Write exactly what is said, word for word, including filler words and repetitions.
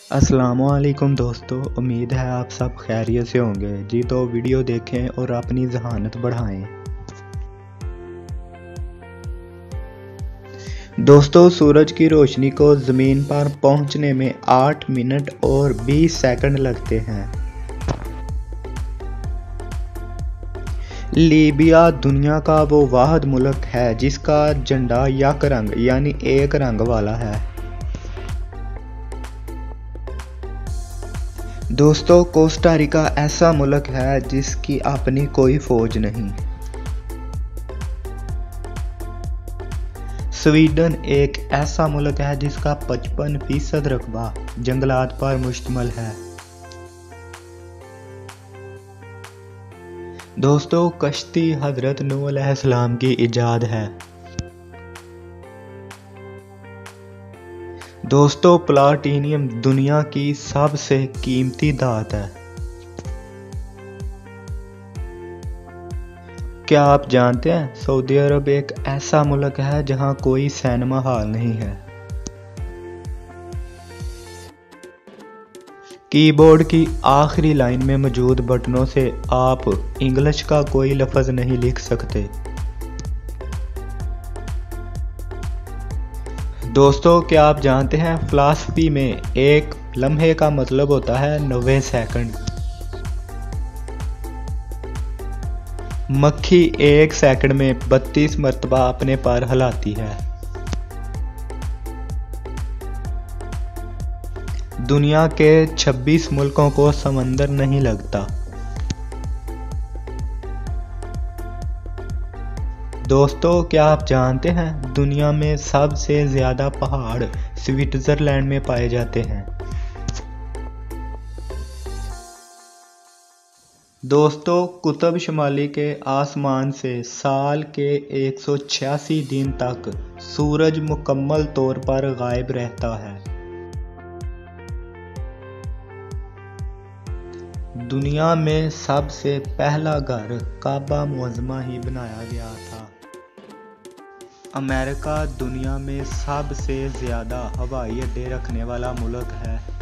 अस्सलामुअलैकुम दोस्तों, उम्मीद है आप सब खैरियत से होंगे जी। तो वीडियो देखें और अपनी ज़हानत बढ़ाएं। दोस्तों, सूरज की रोशनी को ज़मीन पर पहुंचने में आठ मिनट और बीस सेकंड लगते हैं। लीबिया दुनिया का वो वाहिद मुल्क है जिसका झंडा यक रंग यानी एक रंग वाला है। दोस्तों, कोस्टा रिका ऐसा मुल्क है जिसकी अपनी कोई फौज नहीं। स्वीडन एक ऐसा मुल्क है जिसका पचपन फीसद रकबा जंगलात पर मुश्तमिल है। दोस्तों, कश्ती हजरत नूह अलैहिस्सलाम की इजाद है। दोस्तों, प्लाटीनियम दुनिया की सबसे कीमती धात है। क्या आप जानते हैं सऊदी अरब एक ऐसा मुल्क है जहां कोई सिनेमा हॉल नहीं है। कीबोर्ड की आखिरी लाइन में मौजूद बटनों से आप इंग्लिश का कोई लफ्ज नहीं लिख सकते। दोस्तों, क्या आप जानते हैं फिलॉसफी में एक लम्हे का मतलब होता है नब्बे सेकंड। मक्खी एक सेकंड में बत्तीस मरतबा अपने पैर हिलाती है। दुनिया के छब्बीस मुल्कों को समंदर नहीं लगता। दोस्तों, क्या आप जानते हैं दुनिया में सबसे ज़्यादा पहाड़ स्विट्ज़रलैंड में पाए जाते हैं। दोस्तों, कुतुब शुमाली के आसमान से साल के एक सौ छियासी दिन तक सूरज मुकम्मल तौर पर गायब रहता है। दुनिया में सबसे पहला घर काबा मुअज़्ज़मा ही बनाया गया था। अमेरिका दुनिया में सबसे ज़्यादा हवाई अड्डे रखने वाला मुल्क है।